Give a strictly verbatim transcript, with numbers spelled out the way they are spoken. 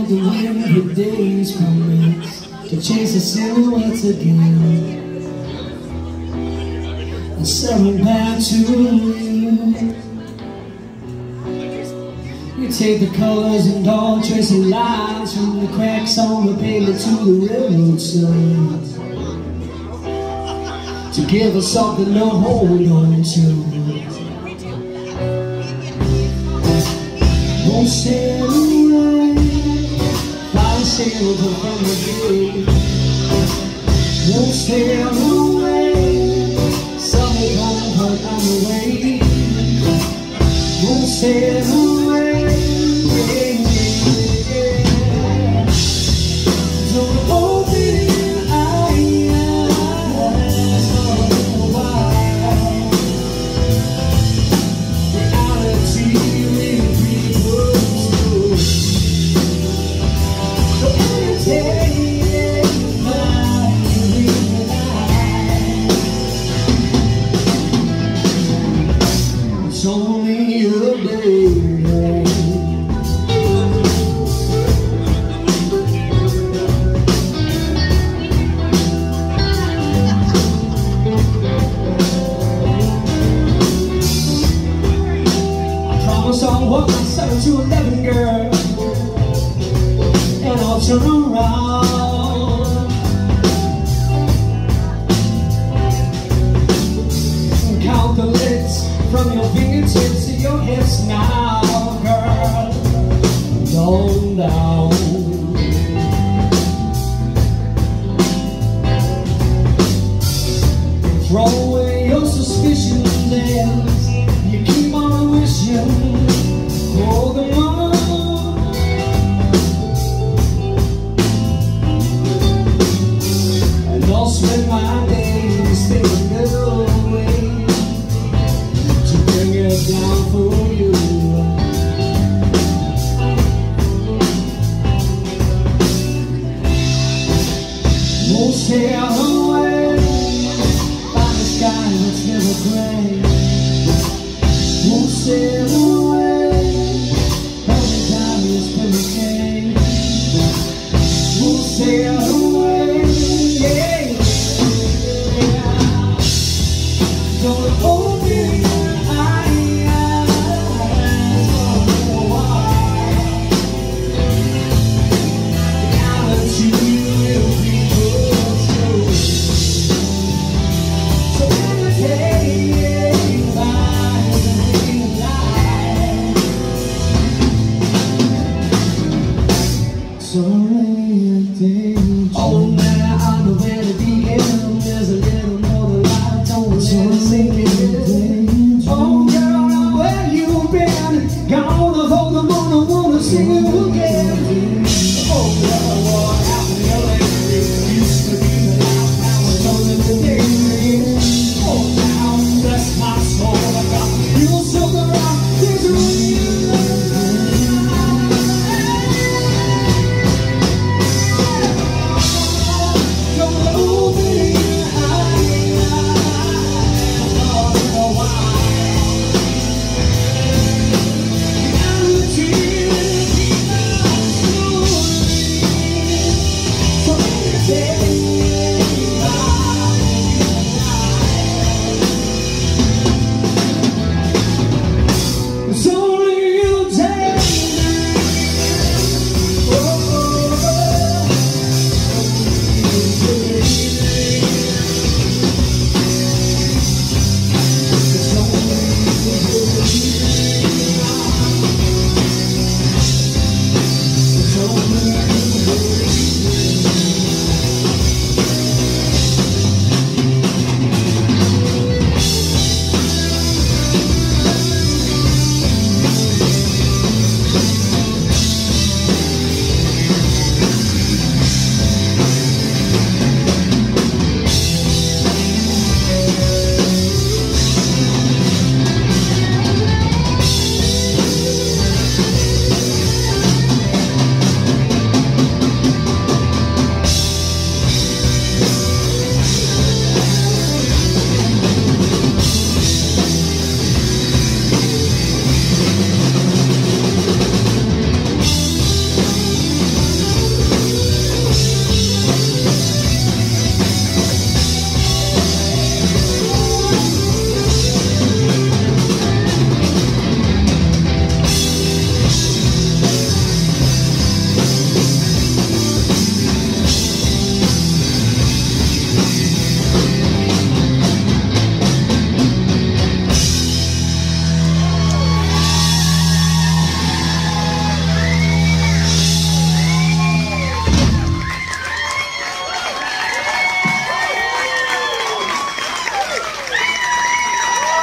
out the winter days promise to chase the silhouettes again and settle back to you. You take the colors and all trace the lines from the cracks on the pavement to the railroad signs to give us something to hold on to. Won't sail away, fly sail from the gate. Won't sail away, summer gonna hurt on the way. Won't sail away, yeah, yeah, yeah. Don't open your eyes, oh, why? Reality will be close. So entertain my life. It's only a day. I'll walk my seven to eleven, girl, and I'll turn around and count the licks from your fingertips to your hips now, girl, down, down. Throw away your suspicions as you keep on wishing. Hold them on, and I'll spend my days thinking of a way to bring it down for you. Won't sail away by the sky that's never gray. Won't sail away. Sail away, yeah, yeah. Don't open your eyes, oh, why? Reality will be close. So entertain by the light. Sorry. Oh, now I know where to begin. There's a little more to life, don't let it. Oh, girl, where you been? Gonna hold the moon, I wanna see you again.